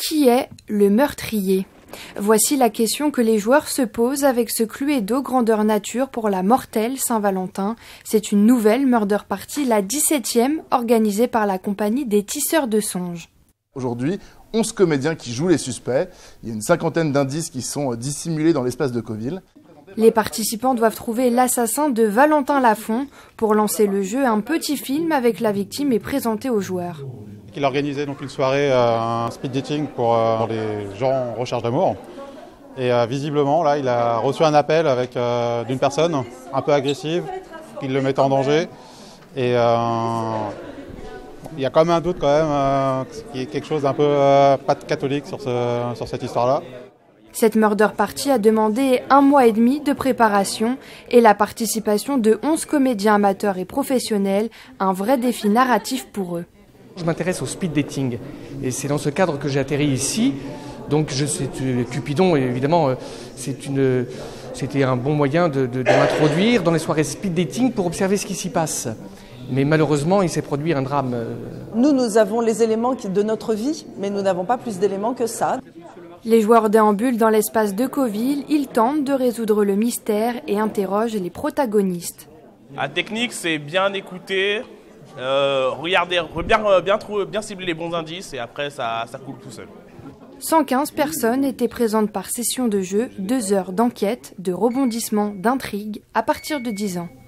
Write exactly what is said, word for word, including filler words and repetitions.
Qui est le meurtrier ? Voici la question que les joueurs se posent avec ce Cluedo grandeur nature pour la mortelle Saint-Valentin. C'est une nouvelle murder party, la dix-septième, organisée par la compagnie des Tisseurs de Songes. Aujourd'hui, onze comédiens qui jouent les suspects. Il y a une cinquantaine d'indices qui sont dissimulés dans l'espace de Coville. Les participants doivent trouver l'assassin de Valentin Lafont. Pour lancer le jeu, un petit film avec la victime est présenté aux joueurs. Il organisait donc une soirée, euh, un speed dating pour euh, les gens en recherche d'amour. Et euh, visiblement, là, il a reçu un appel avec euh, d'une personne un peu agressive, qui le mettait en danger. Et euh, il y a quand même un doute quand même, euh, qu'il y ait quelque chose d'un peu euh, pas catholique sur, ce, sur cette histoire-là. Cette murder party a demandé un mois et demi de préparation et la participation de onze comédiens amateurs et professionnels, un vrai défi narratif pour eux. Je m'intéresse au speed dating et c'est dans ce cadre que j'ai atterri ici. Donc je sais, Cupidon, évidemment, c'est une, c'était un bon moyen de, de, de m'introduire dans les soirées speed dating pour observer ce qui s'y passe. Mais malheureusement, il s'est produit un drame. Nous, nous avons les éléments de notre vie, mais nous n'avons pas plus d'éléments que ça. Les joueurs déambulent dans l'espace de Coville, ils tentent de résoudre le mystère et interrogent les protagonistes. La technique, c'est bien écouter, euh, regarder, bien, bien, bien cibler les bons indices et après ça, ça coule tout seul. cent quinze personnes étaient présentes par session de jeu, deux heures d'enquête, de rebondissement, d'intrigue à partir de dix ans.